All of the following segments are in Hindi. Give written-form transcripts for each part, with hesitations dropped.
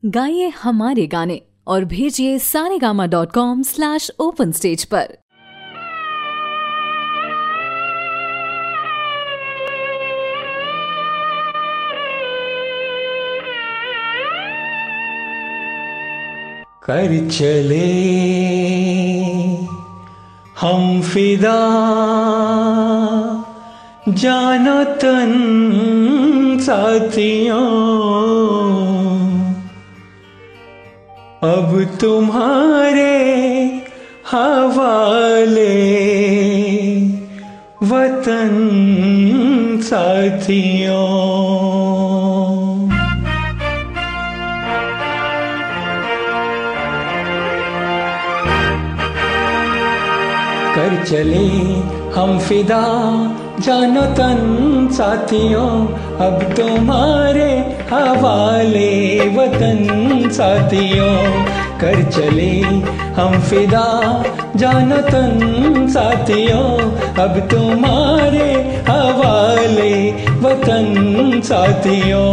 गाइए हमारे गाने और भेजिए saregama.com/open stage पर। कर चले हम फिदा, जानो तन साथियों, अब तुम्हारे हवाले वतन साथियों। कर चले हम फिदा, जानो तन साथियों, अब तुम्हारे हवाले वतन साथियों। कर चले हम फिदा, जानो तन साथियों, अब तुम्हारे हवाले वतन साथियों।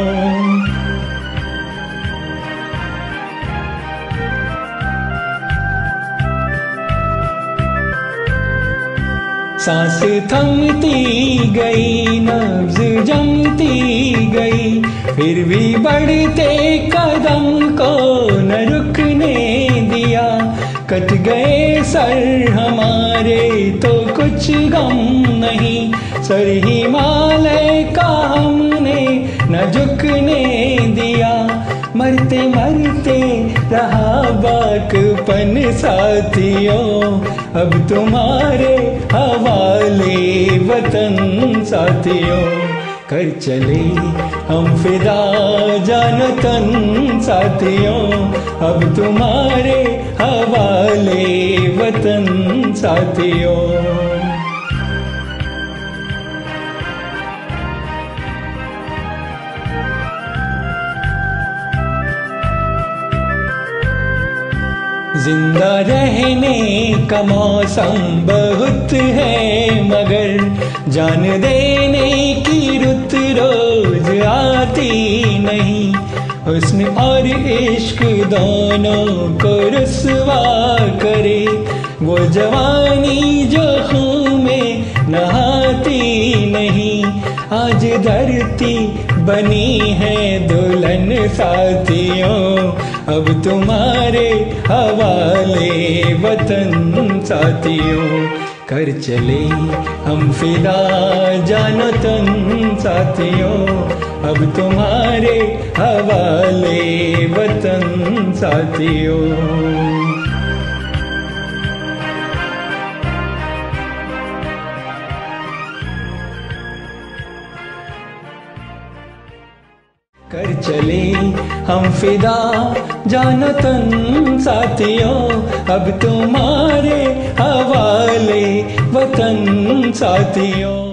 सांस थमती गई, नब्ज जमती गई, फिर भी बढ़ते कदम को न रुकने दिया। कट गए सर हमारे तो कुछ गम नहीं, सर हिमालय का हमने न झुकने दिया। मरते मरते रहा बाकपन साथियों, अब तुम्हारे हवाले वतन साथियों। कर चले हम फिदा, जानो तन साथियों, अब तुम्हारे हवाले वतन साथियों। जिंदा रहने का मौसम बहुत है, मगर जान देने की रुत रोज आती नहीं। हुस्न और इश्क दोनों को रुसवा करे, वो जवानी जो खून में नहाती नहीं। आज धरती बनी है दुल्हन साथियों, अब तुम्हारे हवाले वतन साथियों। कर चले हम फिदा, जानो तन साथियों, अब तुम्हारे हवाले वतन साथियों। कर चले हम फिदा, जानो तन साथियों, अब तुम्हारे हवाले वतन साथियों।